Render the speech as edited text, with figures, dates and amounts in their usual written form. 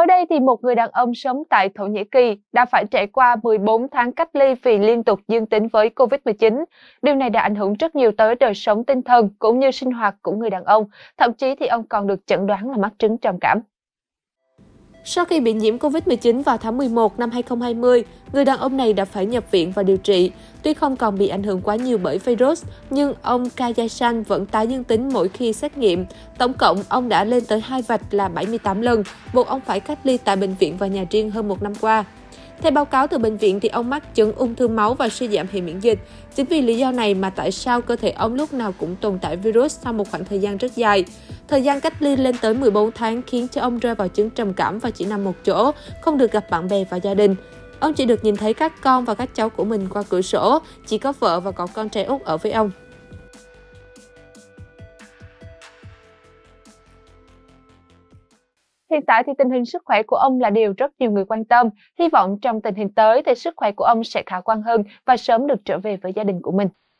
Mới đây thì một người đàn ông sống tại Thổ Nhĩ Kỳ đã phải trải qua 14 tháng cách ly vì liên tục dương tính với COVID-19. Điều này đã ảnh hưởng rất nhiều tới đời sống tinh thần cũng như sinh hoạt của người đàn ông. Thậm chí thì ông còn được chẩn đoán là mắc chứng trầm cảm. Sau khi bị nhiễm COVID-19 vào tháng 11 năm 2020, người đàn ông này đã phải nhập viện và điều trị. Tuy không còn bị ảnh hưởng quá nhiều bởi virus, nhưng ông Kayasan vẫn tái dương tính mỗi khi xét nghiệm. Tổng cộng, ông đã lên tới 2 vạch là 78 lần, buộc ông phải cách ly tại bệnh viện và nhà riêng hơn một năm qua. Theo báo cáo từ bệnh viện, thì ông mắc chứng ung thư máu và suy giảm hệ miễn dịch. Chính vì lý do này mà tại sao cơ thể ông lúc nào cũng tồn tại virus sau một khoảng thời gian rất dài. Thời gian cách ly lên tới 14 tháng khiến cho ông rơi vào chứng trầm cảm và chỉ nằm một chỗ, không được gặp bạn bè và gia đình. Ông chỉ được nhìn thấy các con và các cháu của mình qua cửa sổ, chỉ có vợ và có con trai út ở với ông. Hiện tại thì tình hình sức khỏe của ông là điều rất nhiều người quan tâm. Hy vọng trong tình hình tới thì sức khỏe của ông sẽ khả quan hơn và sớm được trở về với gia đình của mình.